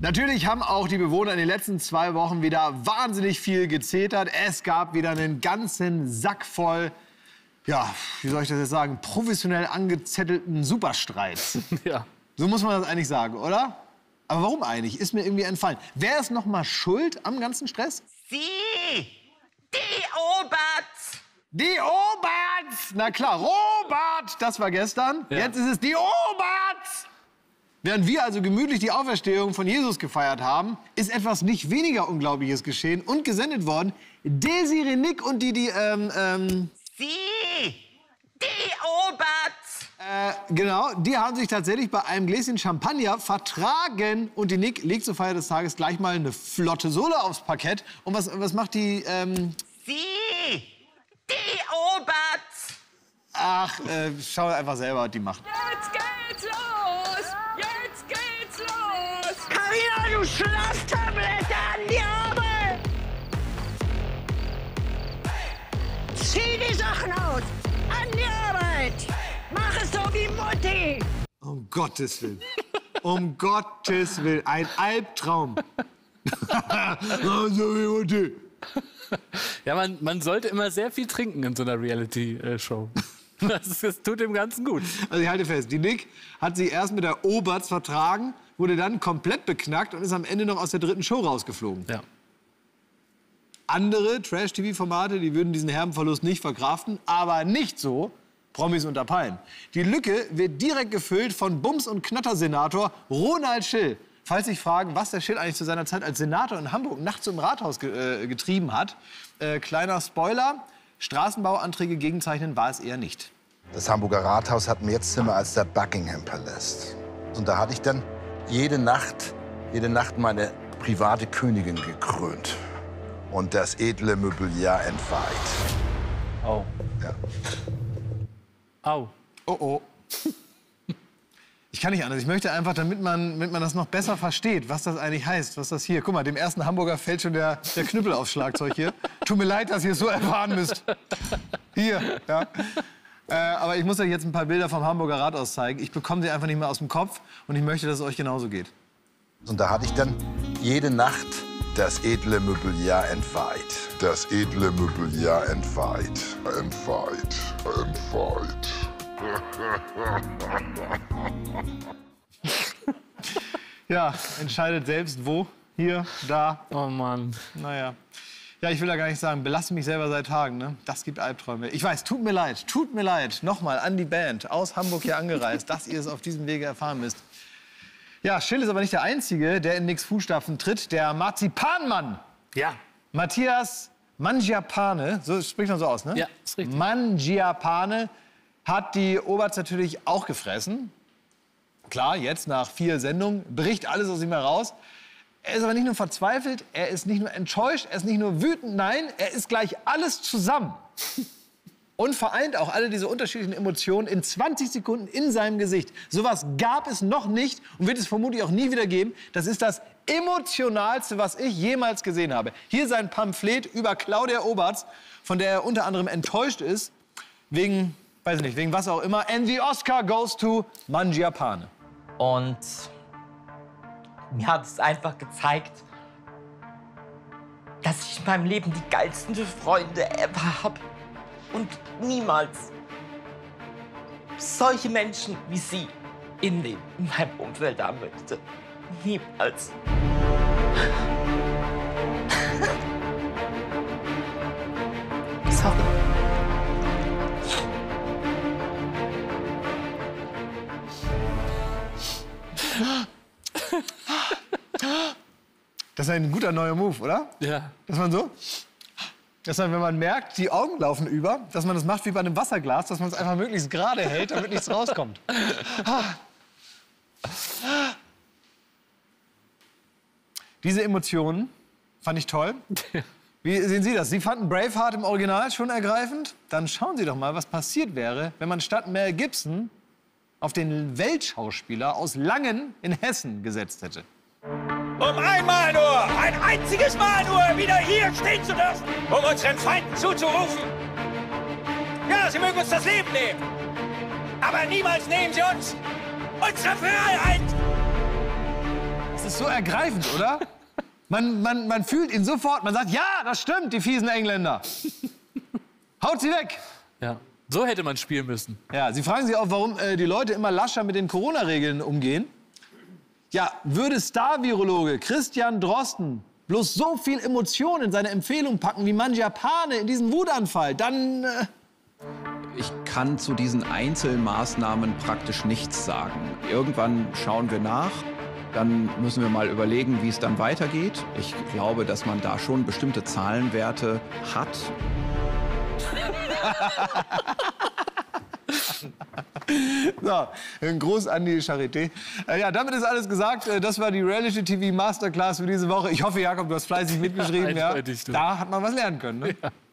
Natürlich haben auch die Bewohner in den letzten 2 Wochen wieder wahnsinnig viel gezetert. Es gab wieder einen ganzen Sack voll, ja, wie soll ich das jetzt sagen, professionell angezettelten Superstreits. Ja. So muss man das eigentlich sagen, oder? Aber warum eigentlich? Ist mir irgendwie entfallen. Wer ist noch mal schuld am ganzen Stress? Sie! Die Oberts! Die Oberts! Na klar, Robert, das war gestern. Ja. Jetzt ist es die Oberts! Während wir also gemütlich die Auferstehung von Jesus gefeiert haben, ist etwas nicht weniger Unglaubliches geschehen und gesendet worden. Desiree Nick und Sie! Die Oberts! genau, die haben sich tatsächlich bei einem Gläschen Champagner vertragen. Und die Nick legt zur Feier des Tages gleich mal eine flotte Solo aufs Parkett. Und was macht die... Sie! Die Oberts! Ach, schau einfach selber, was die macht. Jetzt geht's los! Jetzt geht's los! Carina, du Schlaftablette an die Arme! Zieh die Sachen aus! An die Arbeit! Mach es so wie Mutti! Um Gottes Willen. Um Gottes Willen. Ein Albtraum. So wie Mutti. Ja, man sollte immer sehr viel trinken in so einer Reality-Show. Das tut dem Ganzen gut. Also ich halte fest, die Nick hat sie erst mit der Oberts vertragen, wurde dann komplett beknackt und ist am Ende noch aus der 3. Show rausgeflogen. Ja. Andere Trash-TV-Formate, die würden diesen herben Verlust nicht verkraften, aber nicht so Promis unter Palmen. Die Lücke wird direkt gefüllt von Bums- und Knatter-Senator Ronald Schill. Falls Sie sich fragen, was der Schill eigentlich zu seiner Zeit als Senator in Hamburg nachts im Rathaus getrieben hat, kleiner Spoiler, Straßenbauanträge gegenzeichnen war es eher nicht. Das Hamburger Rathaus hat mehr Zimmer als der Buckingham Palast. Und da hatte ich dann jede Nacht meine private Königin gekrönt und das edle Mobiliar entweiht. Au. Ja. Au. Oh oh. Ich kann nicht anders. Ich möchte einfach, damit man das noch besser versteht, was das eigentlich heißt, was das hier... Guck mal, dem ersten Hamburger fällt schon der Knüppel aufs Schlagzeug hier. Tut mir leid, dass ihr es so erfahren müsst. Hier, ja. Aber ich muss euch jetzt ein paar Bilder vom Hamburger Rathaus zeigen. Ich bekomme sie einfach nicht mehr aus dem Kopf und ich möchte, dass es euch genauso geht. Und da hatte ich dann jede Nacht das edle Mobiliar entweiht. Das edle Mobiliar entweiht. Entweiht. Entweiht. Ja, entscheidet selbst wo. Hier, da. Oh Mann. Naja. Ja, ich will da gar nicht sagen, belasse mich selber seit Tagen, ne? Das gibt Albträume. Ich weiß, tut mir leid. Nochmal an die Band, aus Hamburg hier angereist, dass ihr es auf diesem Wege erfahren müsst. Ja, Schill ist aber nicht der Einzige, der in Nicks Fußstapfen tritt. Der Marzipanmann. Ja. Matthias Mangiapane, so spricht man so aus, ne? Ja, ist richtig. Mangiapane hat die Oberts natürlich auch gefressen. Klar, jetzt nach 4 Sendungen bricht alles aus ihm heraus. Er ist aber nicht nur verzweifelt, er ist nicht nur enttäuscht, er ist nicht nur wütend, nein, er ist gleich alles zusammen. Und vereint auch alle diese unterschiedlichen Emotionen in 20 Sekunden in seinem Gesicht. Sowas gab es noch nicht und wird es vermutlich auch nie wieder geben. Das ist das Emotionalste, was ich jemals gesehen habe. Hier sein Pamphlet über Claudia Oberts, von der er unter anderem enttäuscht ist, wegen, weiß ich nicht, wegen was auch immer. And the Oscar goes to Mangiapane. Und mir hat es einfach gezeigt, dass ich in meinem Leben die geilsten Freunde ever habe. Und niemals solche Menschen wie Sie in meinem Umfeld haben möchte. Niemals. Sorry. Das ist ein guter neuer Move, oder? Ja. Dass man so, dass man, wenn man merkt, die Augen laufen über, dass man das macht wie bei einem Wasserglas, dass man es einfach möglichst gerade hält, damit nichts rauskommt. Diese Emotionen fand ich toll. Wie sehen Sie das? Sie fanden Braveheart im Original schon ergreifend? Dann schauen Sie doch mal, was passiert wäre, wenn man statt Mel Gibson auf den Weltschauspieler aus Langen in Hessen gesetzt hätte. Um einmal nur, ein einziges Mal nur wieder hier stehen zu dürfen, um unseren Feinden zuzurufen. Ja, sie mögen uns das Leben nehmen, aber niemals nehmen sie uns unsere Freiheit. Es ist so ergreifend, oder? Man fühlt ihn sofort, man sagt, ja, das stimmt, die fiesen Engländer. Haut sie weg! Ja. So hätte man spielen müssen. Ja, Sie fragen sich auch, warum die Leute immer lascher mit den Corona-Regeln umgehen. Ja, würde Star-Virologe Christian Drosten bloß so viel Emotion in seine Empfehlung packen wie Mangiapane in diesen Wutanfall, dann... Ich kann zu diesen Einzelmaßnahmen praktisch nichts sagen. Irgendwann schauen wir nach. Dann müssen wir mal überlegen, wie es dann weitergeht. Ich glaube, dass man da schon bestimmte Zahlenwerte hat. So, ein Gruß an die Charité. Ja, damit ist alles gesagt. Das war die Reality TV Masterclass für diese Woche. Ich hoffe, Jakob, du hast fleißig mitgeschrieben. Ja. Da hat man was lernen können. Ne? Ja.